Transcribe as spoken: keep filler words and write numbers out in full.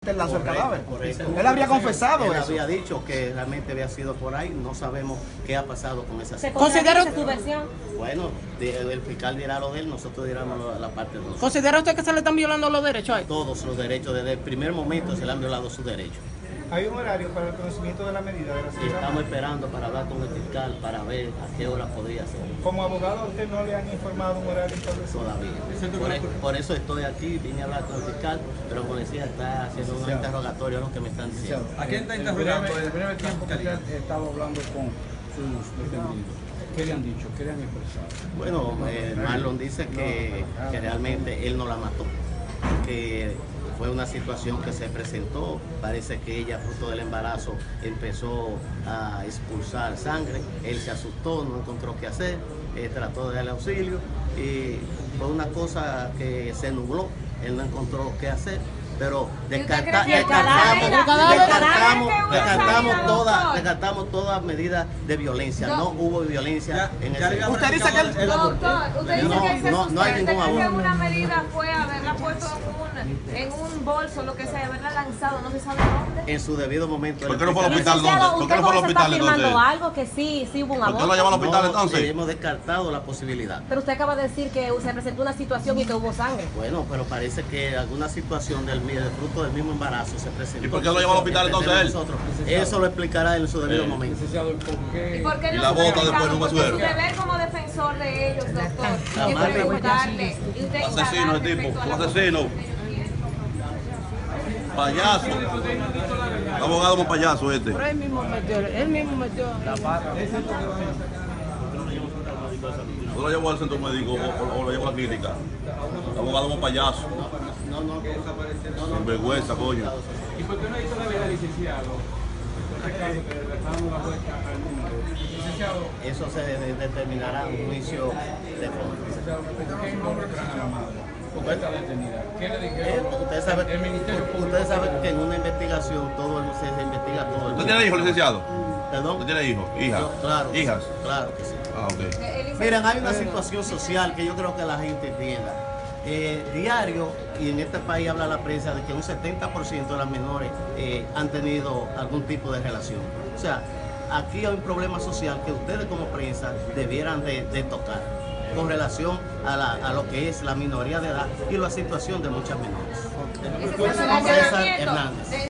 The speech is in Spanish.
Él lanzó el cadáver. Correcto. Él habría confesado Él eso. había dicho que realmente había sido por ahí. No sabemos qué ha pasado con esa ¿Se situación. considera su versión? Bueno, de- el fiscal dirá lo de él, nosotros diremos lo- la parte de nosotros. ¿Considera usted que se le están violando los derechos a él? Todos los derechos, desde el primer momento se le han violado sus derechos. ¿Hay un horario para el conocimiento de la medida de la Y señora? estamos esperando para hablar con el fiscal para ver a qué hora podría ser. Como abogado, ¿a usted no le han informado un horario establecido? Todavía. Por, e- por eso estoy aquí, vine a hablar con el fiscal, pero como decía, está haciendo un interrogatorio, lo que me están diciendo. ¿A quién está En interrogando? breve, en breve tiempo que usted ha estado hablando con sus defendidos, ¿qué le han dicho? ¿Qué le han expresado? Bueno, eh, Marlon dice que, que realmente él no la mató, que fue una situación que se presentó, parece que ella fruto del embarazo empezó a expulsar sangre, él se asustó, no encontró qué hacer, eh, trató de darle auxilio y fue una cosa que se nubló, él no encontró qué hacer. Pero descarta, cree que el descartamos, cadáver- descartamos, el cadáver descartamos que usa todas, doctor? descartamos todas medidas de violencia. No, No. hubo violencia Ya- en ya ese le Usted dice que él- el aborto. Doctor, usted dice No, que él se no, no hay sustenta, ningún que aborto. una medida fue haberla puesto en un, en un bolso, lo que sea, haberla lanzado, no se sabe dónde. en su debido momento. ¿Por qué no fue al el hospital fiscal- entonces? ¿Por qué no fue al ¿Usted hospital está afirmando entonces? algo que sí, sí hubo un ¿Por qué aborto? lo llevó al hospital No, entonces? hemos descartado la posibilidad. Pero usted acaba de decir que se presentó una situación y que hubo sangre. Bueno, pero parece que alguna situación del, del fruto del mismo embarazo se presentó. ¿Y por qué lo llevó al hospital entonces él? Nosotros. Eso lo explicará en su debido Eh, momento. Licenciado, ¿y por ¿Y qué? por qué Y no la se bota presentaron? después de un Porque basurero. su deber como defensor de ellos, doctor, La es madre- preguntarle. y usted Asesino indagar el tipo, respecto a un la asesino. cosa que ellos quieren. Payaso. Abogado como payaso este. Pero él mismo metió, él mismo metió. ¿O lo llevó al centro médico o, o- o lo llevó a la clínica? Abogado como payaso. No, no, Sin vergüenza, coño. ¿Y por qué no hizo la vida, licenciado? Este caso que le está dando la vuelta al mundo. Licenciado, eso se de- determinará en un juicio de fondo. licenciado, ¿por qué involucran a la madre? ¿Por qué está detenida? ¿Qué le Eh, dijeron? Ustedes saben, El Ministerio Público. ustedes saben que en una investigación todo el- se, se investiga todo. el ¿Usted tiene hijos, licenciado? ¿Perdón? ¿Usted tiene hijos? ¿Hijas? Yo- claro. ¿Hijas? Claro que sí. Ah, ok. El licenciado- Miren, hay una situación social que yo creo que la gente entienda. Eh, diario, y en este país habla la prensa de que un setenta por ciento de las menores eh, han tenido algún tipo de relación. O sea, aquí hay un problema social que ustedes como prensa debieran de, de tocar con relación a, la- a lo que es la minoría de edad y la situación de muchas menores. Licenciado, César allanamiento. Hernández.